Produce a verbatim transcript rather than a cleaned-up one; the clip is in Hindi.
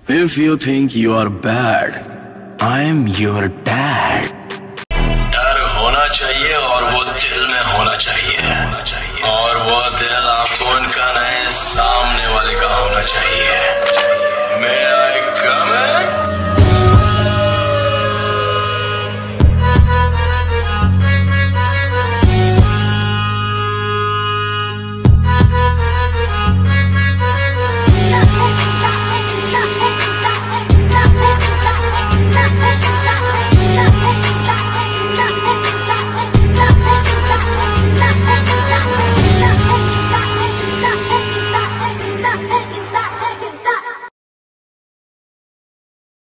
If you think you are bad, I'm your dad.